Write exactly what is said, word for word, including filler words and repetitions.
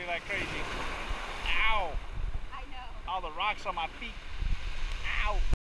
like crazy. Ow! I know. All the rocks on my feet.